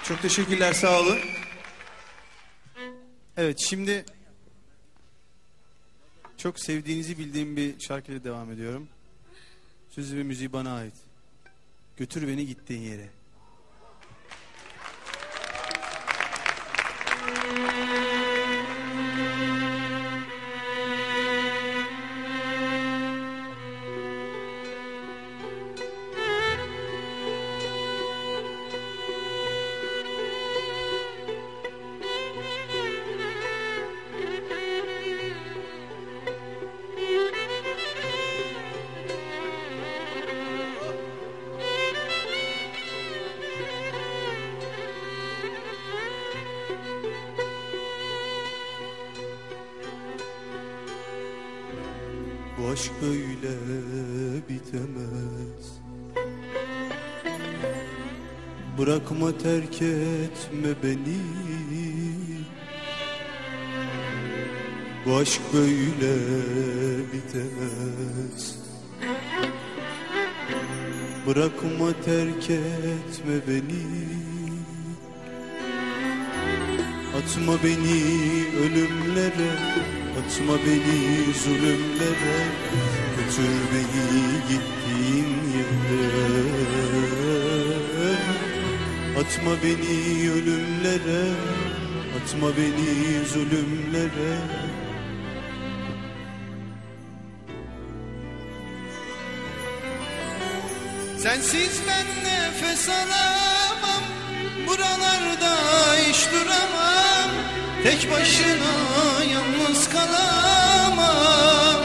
Çok teşekkürler, sağ olun. Evet, şimdi çok sevdiğinizi bildiğim bir şarkıyla devam ediyorum. Sözü ve müziği bana ait. Götür beni gittiğin yere. Bu aşk böyle bitemez. Bırakma, terk etme beni. Bu aşk böyle bitemez. Bırakma, terk etme beni. Atma beni ölümlere, atma beni zulümlere, götür beni gittiğin yere. Atma beni ölümlere, atma beni zulümlere. Sensiz ben nefes alamam, buralarda hiç duramam. Tek başına yalnız kalamam.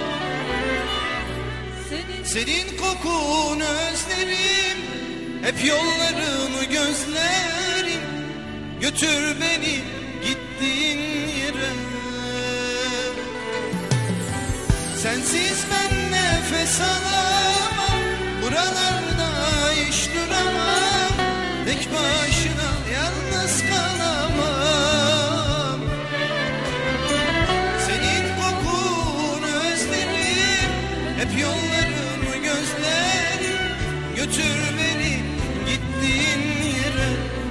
Senin kokunu özlerim, hep yollarını gözlerim. Götür beni gittiğin yere. Sensiz ben nefes alamam, buralarda hiç duramam. Tek başına yalnız kalamam. Senin kokunu özlerim, hep yollarını gözlerim. Götür beni gittiğin yere.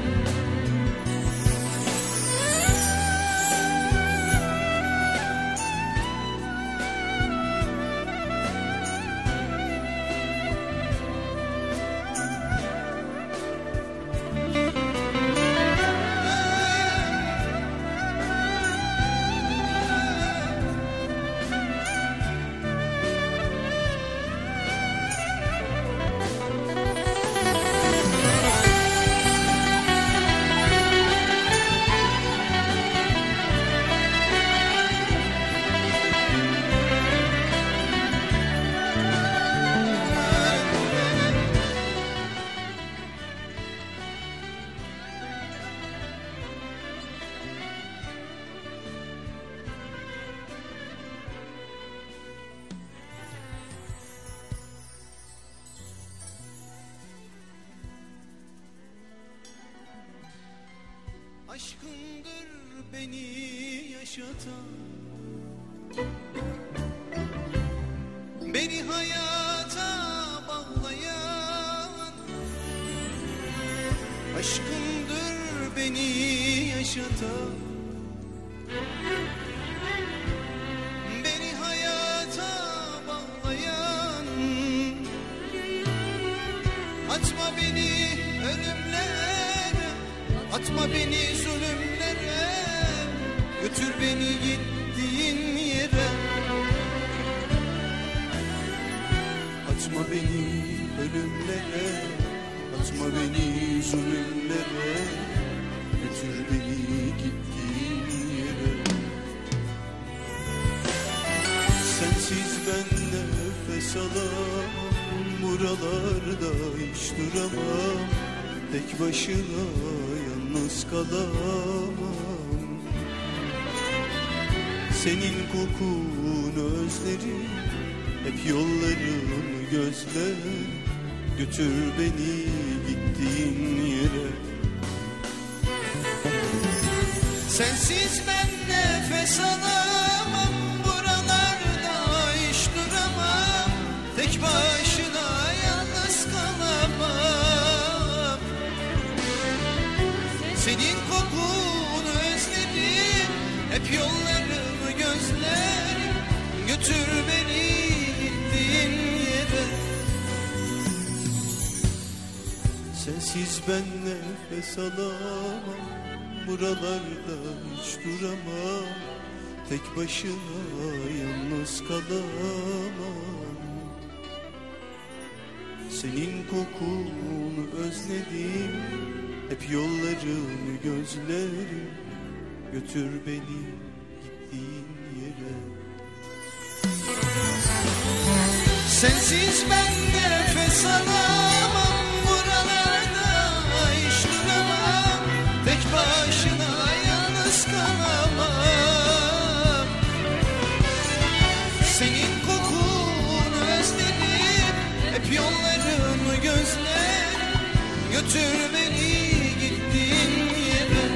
Aşkındır beni yaşatan, beni hayata bağlayan. Aşkındır beni yaşatan, beni hayata bağlayan. Atma beni ölümlere, atma beni zulümlere, götür beni gittiğin yere. Atma beni ölümlere, atma beni zulümlere, götür beni gittiğin yere. Sensiz ben nefes alamam, buralarda hiç duramam. Tek başına yalnız kalamam. Senin kokunu özlerim, hep yollarını gözler. Götür beni gittiğin yere. Sensiz ben nefes alamam, buralarda hiç duramam. Tek başına yalnız kalamam. Senin kokunu özledim, hep yollarımı gözlerim. Götür beni gittiğin yere. Sensiz ben nefes alamam, buralarda hiç duramam. Tek başına yalnız kalamam. Senin kokunu özledim, hep yollarını gözlerim. Götür beni gittiğin yere. Sensiz ben nefes alamam, buralarda hiç duramam. Tek başına yalnız kalamam. Senin kokunu özledim, hep yollarımı gözlerim. Götür beni gittiğin yere.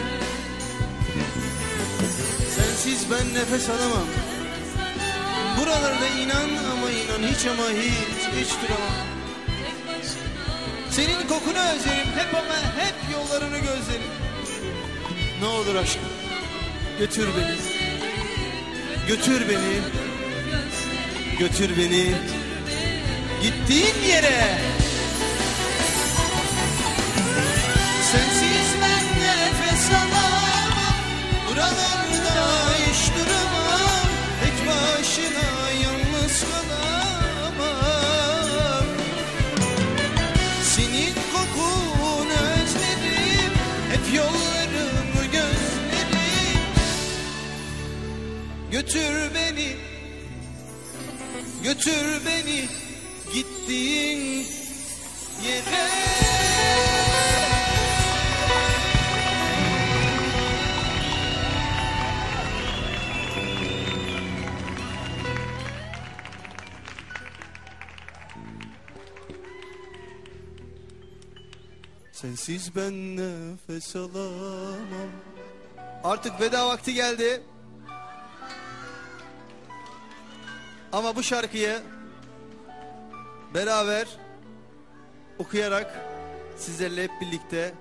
Sensiz ben nefes alamam, buralarda inan ama inan hiç ama hiç duramam. Senin kokunu özlerim, hep ama hep yollarını gözlerim. Ne olur aşkım, götür beni. Götür beni. Götür beni gittiğin yere. Sensiz ben nefes alamam, buralarda hiç duramam. Tek başına yalnız kalamam. Senin kokunu özledim, hep yollarımı gözlerim. Götür beni, götür beni gittiğin yere. Sensiz ben nefes alamam. Artık veda vakti geldi. Ama bu şarkıyı beraber okuyarak sizlerle hep birlikte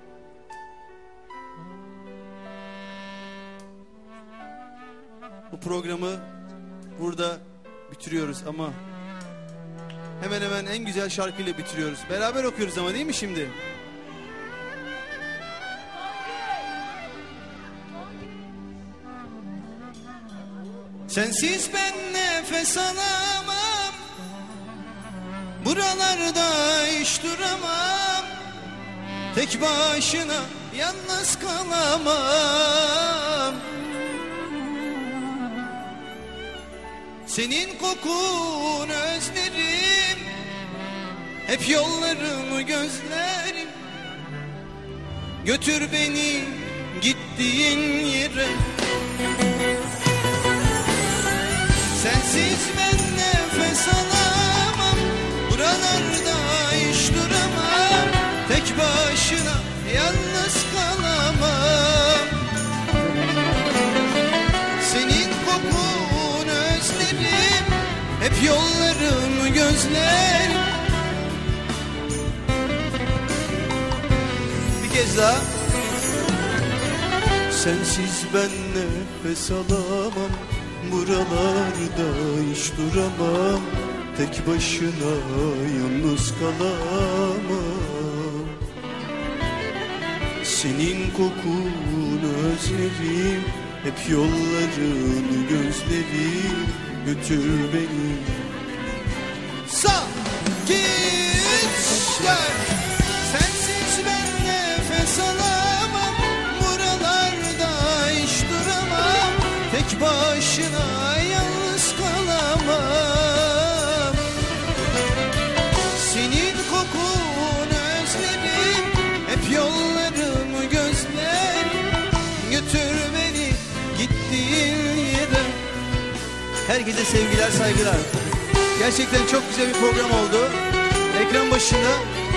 bu programı burada bitiriyoruz ama hemen hemen en güzel şarkıyla bitiriyoruz. Beraber okuyoruz ama, değil mi şimdi? Sensiz ben nefes alamam, buralarda hiç duramam. Tek başına yalnız kalamam. Senin kokunu özlerim, hep yollarımı gözlerim. Götür beni gittiğin yere. Sensiz ben nefes alamam, buralarda hiç duramam. Tek başına yalnız kalamam. Senin kokunu özlerim, hep yollarımı gözlerim. Bir kez daha. Sensiz ben nefes alamam, buralarda hiç duramam. Tek başına yalnız kalamam. Senin kokunu özlerim, hep yollarını gözlerim. Götür beni. Sağ, gitler. Sensiz ben nefes alamam, buralarda hiç duramam. Tek başına yalnız kalamam. Senin kokunu özlerim, hep yollarımı gözlerim. Götür beni gittiğin yere. Herkese sevgiler, saygılar. Gerçekten çok güzel bir program oldu. Ekran başında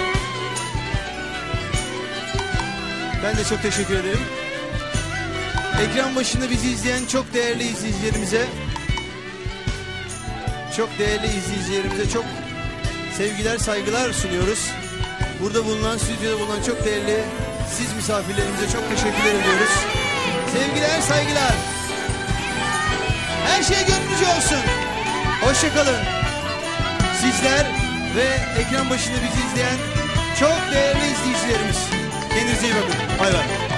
ben de çok teşekkür ederim. Ekran başında bizi izleyen çok değerli izleyicilerimize, çok sevgiler, saygılar sunuyoruz. Burada bulunan, stüdyoda bulunan çok değerli Siz misafirlerimize çok teşekkür ediyoruz. Sevgiler, saygılar. Her şey gönlünüzce olsun. Hoşçakalın. Sizler ve ekran başında bizi izleyen çok değerli izleyicilerimiz. Kendinize iyi bakın. Bay bay.